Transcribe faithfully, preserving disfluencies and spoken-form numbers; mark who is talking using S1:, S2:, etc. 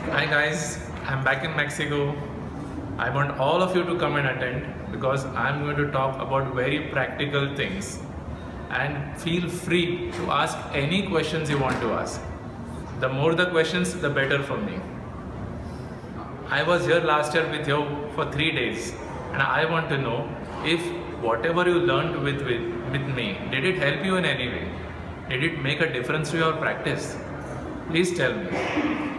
S1: Hi guys, I'm back in Mexico. I want all of you to come and attend because I'm going to talk about very practical things, and feel free to ask any questions you want to ask. The more the questions, the better for me. I was here last year with you for three days and I want to know if whatever you learned with, with, with me, did it help you in any way? Did it make a difference to your practice? Please tell me.